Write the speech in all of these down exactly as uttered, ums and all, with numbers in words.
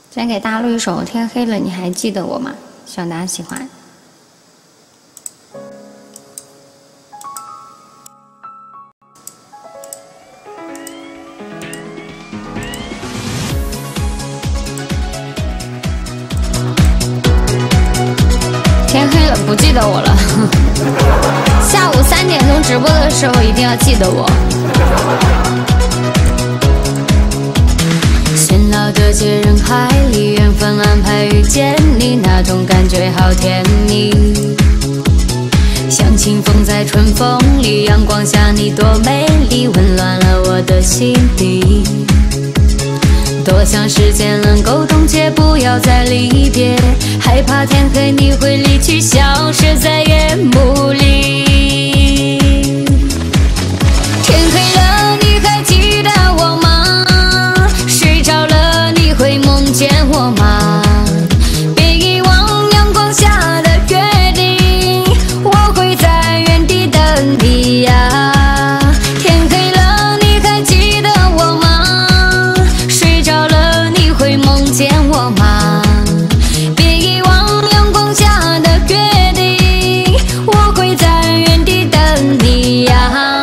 今天给大家录一首《天黑了你还记得我吗》，希望大家喜欢。天黑了，不记得我了。下午三点钟直播的时候一定要记得我。喧闹的街人海里，缘分安排遇见你，那种感觉好甜蜜。像清风在春风里，阳光下你多美丽，温暖了我的心底。多想时间能够冻结，不要再离别，害怕天黑你会离去，消失在夜幕里。天黑了你还记得我吗？睡着了你会梦见我吗？别遗忘阳光下的约定，我会在原地等你呀。天黑了你还记得我吗？睡着了你会梦见我吗？别遗忘阳光下的约定，我会在原地等你呀。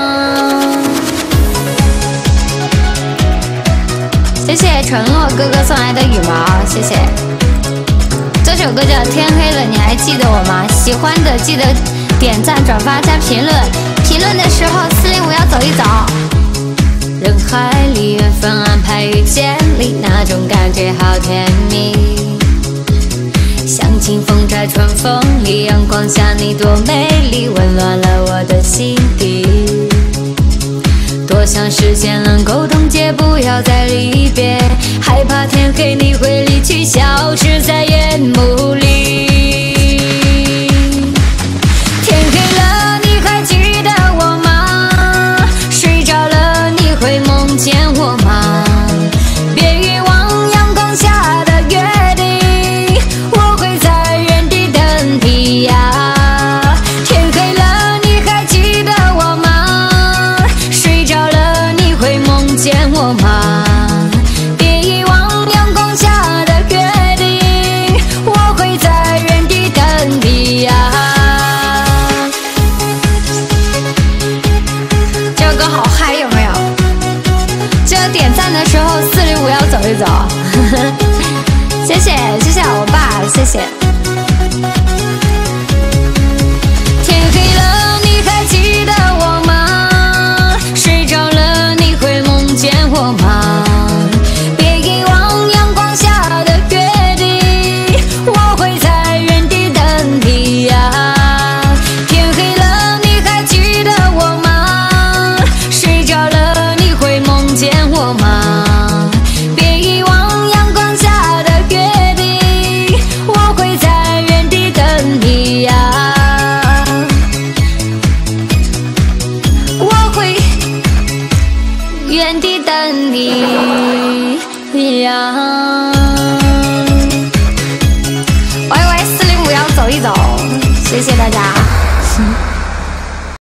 谢谢承诺哥哥送来的羽毛，谢谢。这首歌叫《天黑了你还记得我吗》，喜欢的记得点赞转发加评论，评论的时候四零五要走一走。人海里缘分安排遇见你，那种感觉好甜蜜。像清风在春风里，阳光下你多美丽，温暖了我的心底。多想时间能够冻结，不要再离别，害怕天黑你会离去，消失在夜幕里。天黑了你还记得我吗？睡着了你会梦见我吗？别遗忘阳光下的约定，我会在原地等你呀。天黑了你还记得我吗？睡着了你会梦见我吗？别遗忘阳光下的约定，我会在原地等你呀。这首歌好嗨，有没有？记得点赞的时候四零五要走一走。谢谢谢谢欧巴，谢谢。天黑了你还记得我吗？睡着了你会梦见我吗？别遗忘阳光下的约定，我会在原地等你呀。天黑了你还记得我吗？睡着了你会梦见我吗？别遗忘阳光下的约定，我会在原地等你呀。我会原地等你呀。喂喂，四零五要走一走，谢谢大家。